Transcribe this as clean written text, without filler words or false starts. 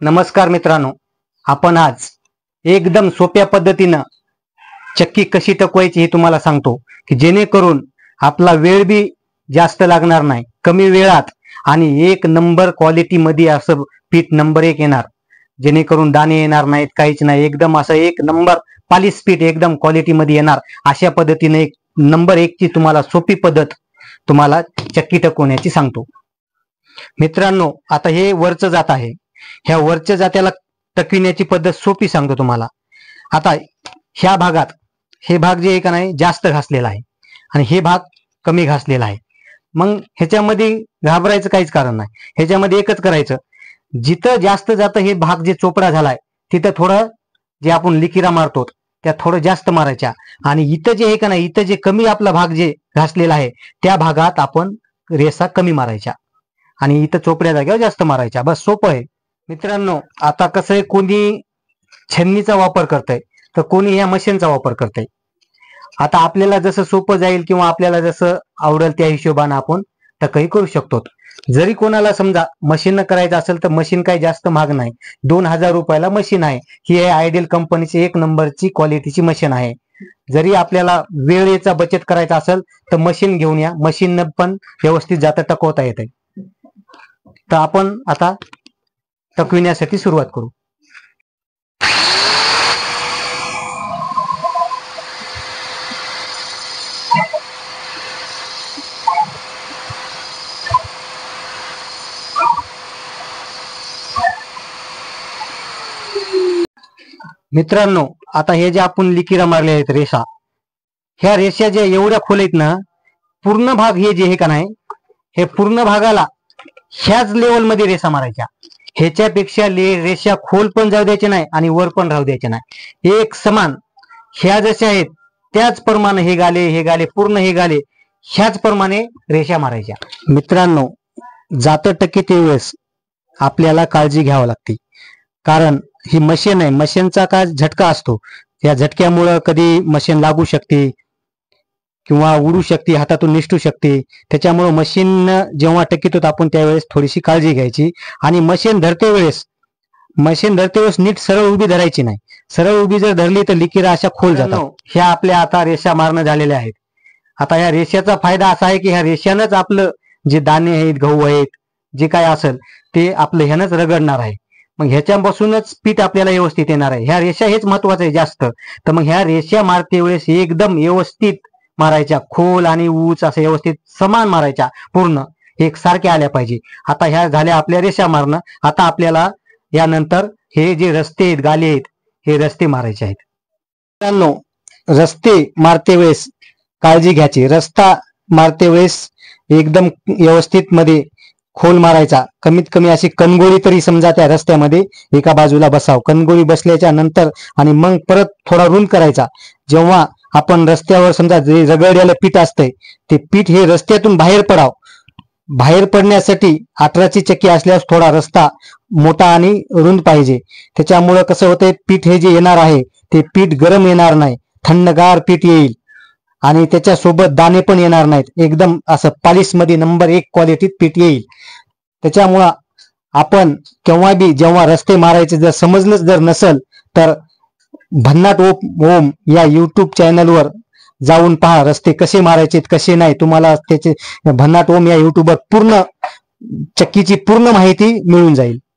नमस्कार मित्रांनो, आपण आज एकदम सोप्या पद्धतीनं चक्की कशी टकवायची हे तुम्हाला सांगतो की जेणेकरून आपला वेळ बी जास्त लागणार नाही, कमी वेळात आणि एक नंबर क्वालिटी मध्ये असं पीठ नंबर 1 येणार, जेणेकरून दाणे येणार नाहीत, काहीच नाही, एकदम असं एक नंबर पॉलिश पीठ एकदम क्वालिटी मध्ये येणार. अशा पद्धतीने एक नंबर 1 ची तुम्हाला सोपी पद्धत तुम्हाला चक्की टकवण्याची सांगतो. मित्रांनो, आता हे वरचं जात आहे, ह्या वरच्या जात्याला टकविण्याची पद्धत सोपी सांगतो तुम्हाला. आता ह्या भागात हे भाग जे आहे का नाही जास्त घासलेला आहे आणि हे भाग कमी घासलेला आहे. मग ह्याच्यामध्ये घाबरायचं काहीच कारण नाही. ह्याच्यामध्ये एकच करायचं, जिथं जास्त जातं हे भाग जे चोपडा झालाय तिथं थोडं जे आपण लिकिरा मारतो त्या थोडं जास्त मारायच्या आणि इथं जे आहे का नाही, इथं जे कमी आपला भाग जे घासलेला आहे त्या भागात आपण रेषा कमी मारायच्या आणि इथं चोपड्या जागेवर जास्त मारायच्या. बस, सोपं आहे. मित्रांनो, आता कसं आहे, कोणी छन्नीचा वापर करतंय तर कोणी या मशीनचा वापर करतंय. आता आपल्याला जसं सोपं जाईल किंवा आपल्याला जसं आवडेल त्या हिशोबाने आपण टकही करू शकतो. जरी कोणाला समजा मशीन करायचं असेल तर मशीन काही जास्त महाग नाही, 2000 रुपयाला मशीन आहे. ही आहे आयडियल कंपनीची 1 नंबरची क्वालिटीची मशीन आहे. जरी आपल्याला वेळेचा बचत करायचा असेल तर मशीन घेऊन या, मशीन पण व्यवस्थित जाता टकवता येते. तर आपण आता टकविण्यासाठी सुरुवात करू. मित्रांनो, आता हे जे आपण लिकिरा मारले आहेत रेषा, ह्या रेषा ज्या एवढ्या खोल आहेत ना, पूर्ण भाग हे जे आहे का नाही, हे पूर्ण भागाला ह्याच लेवल मध्ये रेषा मारायच्या. ह्याच्यापेक्षा रेषा खोल पण जाऊ द्यायचे नाही आणि वर पण राहू द्यायचे नाही. एक समान ह्या जशा आहेत त्याच प्रमाणे हे गाले पूर्ण हे गाले ह्याच प्रमाणे रेषा मारायच्या. मित्रांनो, जातं टक्के वेळेस आपल्याला काळजी घ्यावी लागते, कारण ही मशीन आहे, मशीनचा काय झटका असतो, या झटक्यामुळं कधी मशीन लागू शकते किंवा उडू शकते, हातातून निसटू शकते. त्याच्यामुळे मशीन जेव्हा टकितो आपण त्यावेळेस थोडीशी काळजी घ्यायची आणि मशीन धरते वेळेस नीट सरळ उभी धरायची नाही. सरळ उभी जर धरली तर लिकिरा अशा खोल जातात. ह्या आपल्या आता रेषा मारणं झालेल्या आहेत. आता ह्या रेषेचा फायदा असा आहे की ह्या रेषानंच आपलं जे दाणे आहेत, गहू आहेत, जे काय असेल ते आपलं ह्यानंच रगडणार आहे. मग ह्याच्यापासूनच पीठ आपल्याला व्यवस्थित येणार आहे. ह्या रेषा हेच महत्वाचं आहे जास्त. तर मग ह्या रेषा मारते वेळेस एकदम व्यवस्थित मारायच्या, खोल आणि उंच असं व्यवस्थित समान मारायच्या, पूर्ण एकसारख्या आल्या पाहिजे. आता ह्या झाल्या आपल्या रेषा मारणं. आता आपल्याला यानंतर हे जे रस्ते आहेत, गाले आहेत, हे रस्ते मारायचे आहेत. मित्रांनो, रस्ते मारते वेळेस काळजी घ्यायची. रस्ता मारते वेळेस एकदम व्यवस्थित मध्ये खोल मारायचा. कमीत कमी अशी कणगोळी तरी समजा त्या रस्त्यामध्ये एका बाजूला बसाव. कणगोळी बसल्याच्या नंतर आणि मग परत थोडा रुंद करायचा. जेव्हा आपण रस्त्यावर समजा जे रगडलेलं पीठ असतंय ते पीठ हे रस्त्यातून बाहेर पडाव. बाहेर पडण्यासाठी 18ची चक्की असल्यास थोडा रस्ता मोठा आणि रुंद पाहिजे. त्याच्यामुळं कसं होतंय, पीठ हे जे येणार आहे ते पीठ गरम येणार नाही, थंडगार पीठ येईल आणि त्याच्यासोबत दाणे पण येणार नाहीत. एकदम असं पॉलिश मध्ये नंबर 1 क्वालिटीत पीठ येईल. त्याच्यामुळं आपण केव्हा बी जेव्हा रस्ते मारायचे जर समजलंच जर नसल तर भन्नाट ओम या युट्यूब चॅनलवर जाऊन पहा, रस्ते कसे मारायचे कसे नाही. तुम्हाला त्याचे भन्नाट ओम या युट्यूबवर पूर्ण चक्कीची पूर्ण माहिती मिळून जाईल.